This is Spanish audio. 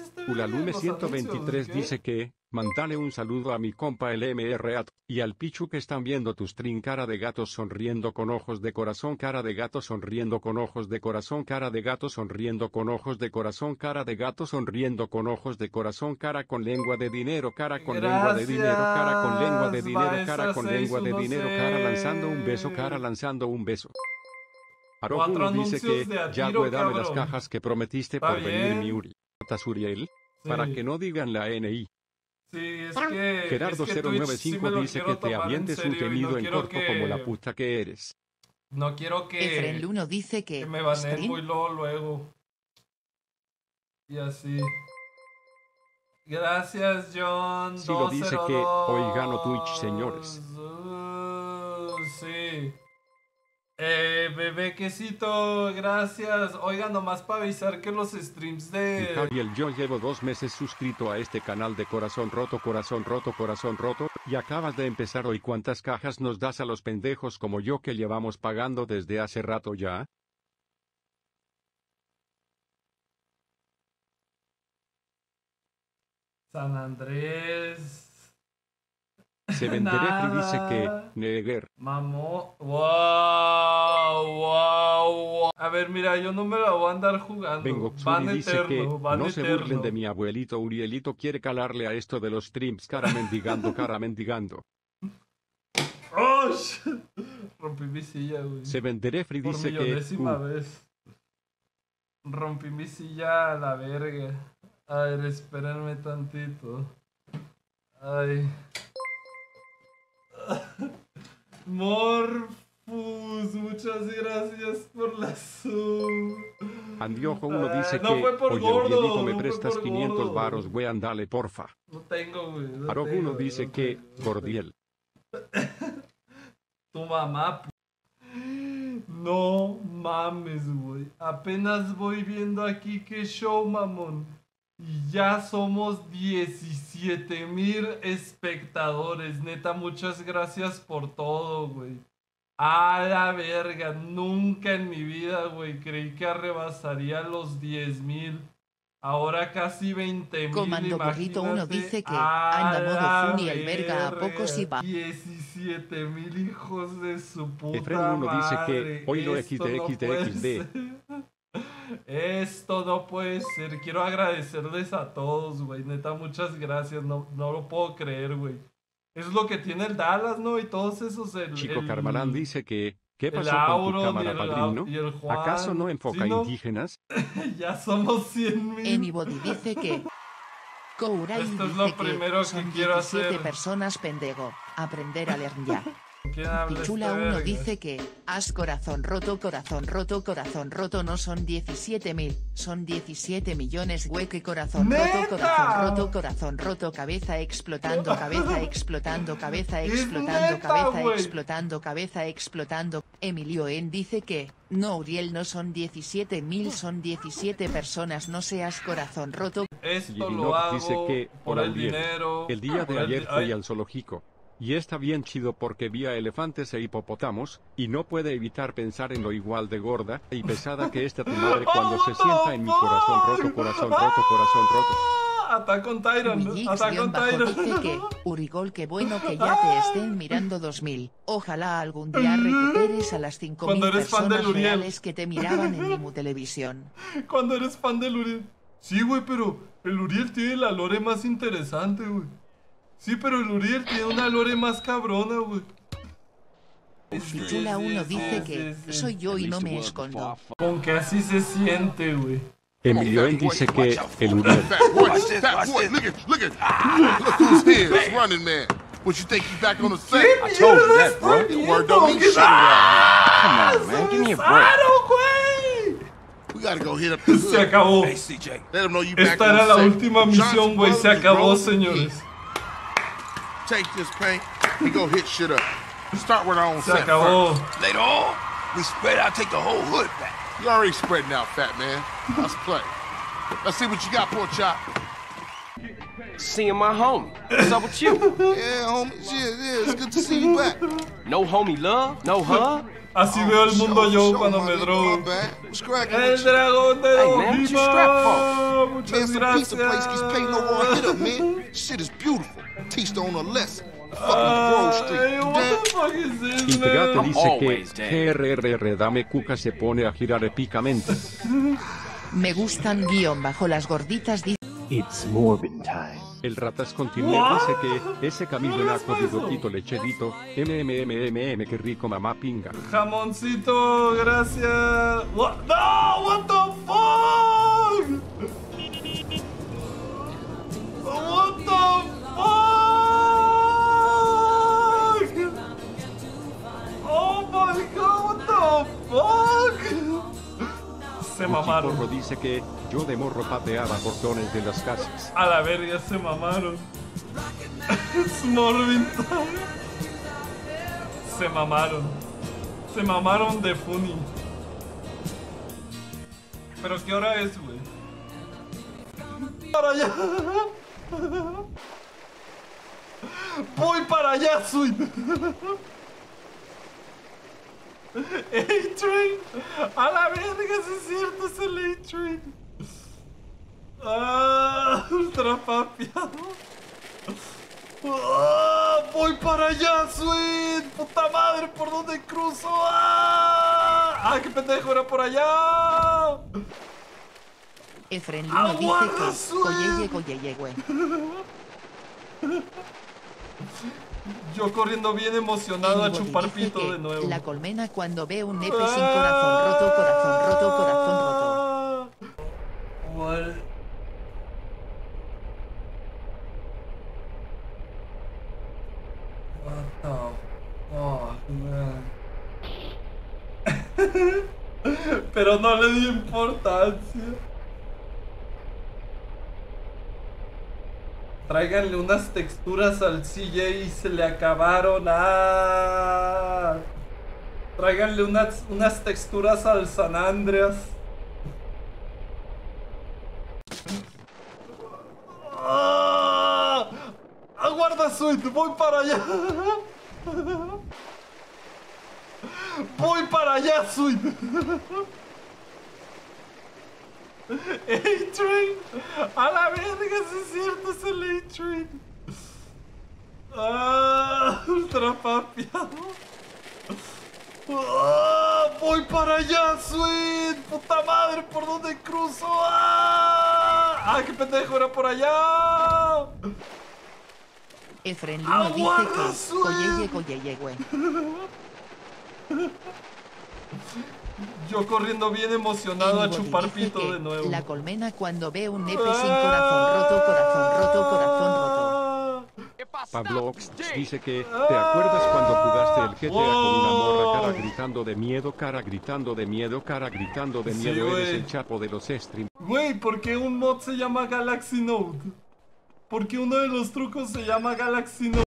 este verga Ulalume los 123 anuncios, ¿qué? dice que, mandale un saludo a mi compa el MRAT, y al Pichu que están viendo tu stream cara de gato sonriendo con ojos de corazón cara de gato sonriendo con ojos de corazón cara de gato sonriendo con ojos de corazón cara de gato sonriendo con ojos de corazón cara con lengua de dinero cara con lengua de dinero cara con lengua de Gracias, dinero cara con lengua de dinero cara lanzando un beso cara 616. lanzando un beso. 4 Aroguno dice anuncios que, de a ya tiro, güey dame las cabrón. cajas que prometiste Está por venir mi bien. Uri. Uriel, para Sí. que no digan la NI. Sí, es que Gerardo Twitch sí 095 me lo dice quiero que te tomar en avientes un serio y gemido no en quiero corto como la que... puta que eres. No quiero Efren que Luno dice me que baneen stream muy luego. Y así. Gracias, John. Si lo dice que, 202. hoy gano Twitch, señores. Sí. Bebé quesito, gracias. Oigan, nomás para avisar que los streams de... Gabriel, yo llevo 2 meses suscrito a este canal de corazón roto, y acabas de empezar hoy. ¿Cuántas cajas nos das a los pendejos como yo que llevamos pagando desde hace rato ya? San Andrés. Se venderefri dice que, Nada. Neger. Mamó. Wow. A ver, mira, yo no me la voy a andar jugando. Vengo Van Xuri dice que, eterno, van no se burlen eterno. de mi abuelito Urielito quiere calarle a esto de los streams cara mendigando. ¡Oh! Rompí mi silla, güey. Se venderefri Por dice que, millonésima vez. Rompí mi silla a la verga. A ver, espérenme tantito. Ay. Morfus, muchas gracias por la sub. Andiojo 1 dice no que, fue por oye gordo, Urielito me no fue prestas por 500 gordo. varos, güey, andale porfa. No tengo, güey. No Aroguno tengo, dice no que, tengo, no Gordiel. Tu mamá, no mames, güey. Apenas voy viendo aquí qué show, mamón. Y ya somos 17,000 espectadores. Neta, muchas gracias por todo, güey. A la verga. Nunca en mi vida, güey, creí que rebasaría los 10,000. Ahora casi 20,000. Comando Burrito 1 imagínate. dice que A anda la modo Funi el verga a poco si va. 17,000 hijos de su puta Efren 1 dice que, madre. hoy lo Esto no puede XD. ser. Esto no puede ser. Quiero agradecerles a todos, güey. Neta, muchas gracias. No lo puedo creer, güey. Es lo que tiene el Dallas, ¿no? Y todos esos. Chico Carmalán dice que, ¿qué el pasó con tu Auron cámara, padrino? y el Juan. ¿Acaso no enfoca ¿Sí, no? indígenas? Ya somos 100,000. Anybody dice que Kourai Esto es dice lo primero que son quiero 17 hacer. personas pendejo. Aprender a leer ya. ¿Quién habla Pichula este 1 verga? dice que has corazón roto, no son 17,000, son 17 millones, güey, que corazón ¡Neta! corazón roto, cabeza explotando, cabeza explotando, cabeza ¡Es explotando, neta, cabeza güey! explotando, cabeza explotando. Emilio En dice que, no Uriel, no son 17,000, son 17 personas, no seas corazón roto. Esto lo Yirinov hago dice que, por hola el Uriel. dinero. El día por de el ayer di- fui Ay, al zoológico. Y está bien chido porque vi a elefantes e hipopótamos, y no puede evitar pensar en lo igual de gorda y pesada que está tu madre cuando se sienta en mi corazón roto. Attack on Titan. Attack on Wigix-bajo dice Titan. que, Urigol, qué bueno que ya te estén mirando 2000. Ojalá algún día recuperes a las 5,000 Cuando eres fan personas del Uriel. reales que te miraban en Nimu Televisión. Cuando eres fan del Uriel. Sí, güey, pero el Uriel tiene la lore más interesante, güey. Sí, pero el Uriel tiene una lore más cabrona, güey. Pichula 1 dice que, soy yo y no me escondo. Con que así se siente, güey. Emilio En dice que, el Uriel. Fat boy, look at. Look who's here, it's Running Man. What you think you back on the set? I told you that, bro. Your word don't mean shit around Come on, man, give me a break. We gotta go hit up the Se acabó. Let them know you back Esta on era the la set. última misión, güey. Se Johnson acabó, Brothers, señores. Take this paint and go hit shit up. Start with our own Se set acabó. first. Later on, we spread out, take the whole hood back. You already spreading out, fat man. Let's play. Let's see what you got, poor chop. Seeing my homie. What's up with you? Yeah, homie. Yeah, it's good to see you back. No homie love? No hug? Así veo el mundo yo cuando me drogo. El dragón de Hey, man, what you strapped for? Muchas Man, some pizza place keeps paying no one hit gracias. up, man. Shit is beautiful. Teach her on a lesson. Fucking Grove Street. Ay, You what dead? the fuck is this, Integrate man? dice que always dead. GRRR Dame Cuca se pone a girar épicamente. Me gustan guión bajo las gorditas dice. It's Morbin time. El Ratas continúa dice que ese camino naco de gotito lecherito, que rico mamá pinga. Jamoncito, gracias. What? No, what the fuck? What the fuck? Oh my god, what the fuck? Se mamaron. Porro dice que yo de morro pateaba portones de las casas. A la verga, se mamaron. Es Morbin time. Se mamaron. Se mamaron de funny. Pero ¿qué hora es, güey? Para allá. Voy para allá, Sweet. A-Train. A la verga, sí es cierto, es el A-Train. Ah, ultra papiado. Ah, voy para allá, Sweet. Puta madre, ¿por dónde cruzo? Ah, qué pendejo, era por allá. Efrenlino dice ¡Aguarda, que. Sue! Coyeye, güey. Yo corriendo bien emocionado a Enbody chupar dice pito que de nuevo. La colmena cuando ve un nepe sin corazón roto, corazón roto, corazón roto. What? What the fuck, man? Pero no le di importancia. Tráiganle unas texturas al CJ y se le acabaron. ¡Ah! Tráiganle unas texturas al San Andreas. ¡Ah! ¡Aguarda, Sweet! ¡Voy para allá! ¡Voy para allá, Sweet! A-Train. A la verga, sí es cierto, es el A-Train. Ah, ultra papiado. Ah, voy para allá, Sweet. Puta madre, ¿por dónde cruzo? Ah, qué pendejo, era por allá. Efrenlino dice ¡Aguarda, que. Sue! Coyeye, güey. Yo corriendo bien emocionado a Enbody chupar dice pito que de nuevo. La colmena cuando ve un nepe sin corazón roto, corazón roto, corazón roto. Pablox dice que ¿te acuerdas cuando jugaste el GTA con una morra cara gritando de miedo, cara gritando de miedo, cara gritando de Sí, miedo? Eres güey. el chapo de los streams. Güey, ¿por qué un mod se llama Galaxy Note? ¿Por qué uno de los trucos se llama Galaxy Note?